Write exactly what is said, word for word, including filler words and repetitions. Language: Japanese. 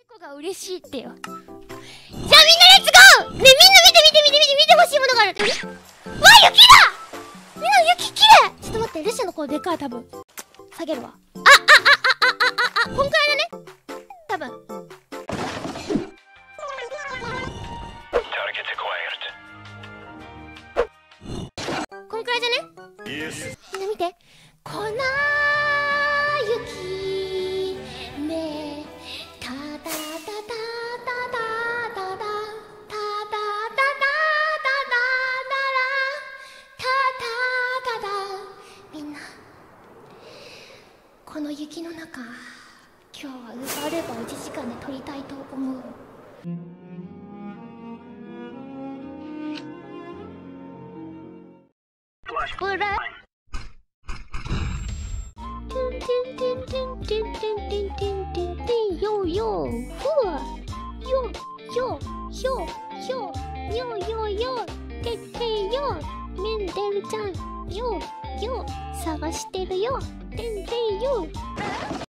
猫が嬉しいってよ。じゃあみんなレッツゴー。ね、みんな見て見て見て見て見てほしいものがある。わ、雪だ。みんな雪きれい。ちょっと待って、ルシアの声でかい。多分下げるわ。ああああああああ、こんくらいだね多分。こんくらいじゃね。みんな見て、粉雪ね、タタタタタタタタタタタタタタタタ。みんなこの雪の中、今日は奪わればいちじかんで撮りたいと思う。これよよふわよよよよよよよてってよメンデルちゃんよよ探してるよてんてよ。